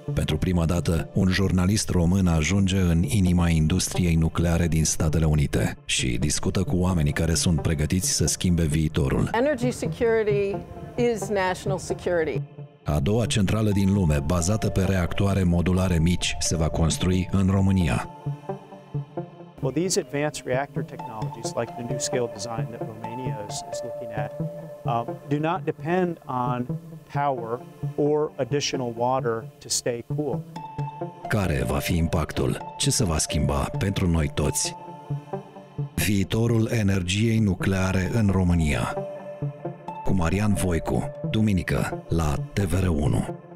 Pentru prima dată, un jurnalist român ajunge în inima industriei nucleare din Statele Unite și discută cu oamenii care sunt pregătiți să schimbe viitorul. Energy security is national security. A doua centrală din lume, bazată pe reactoare modulare mici, se va construi în România. Well, these advanced reactor technologies, like the NuScale design that Romania is looking at, do not depend on power or additional water to stay cool. Care va fi impactul? Ce se va schimba pentru noi toți? Viitorul energiei nucleare în România. Cu Marian Voicu, duminică, la TVR1.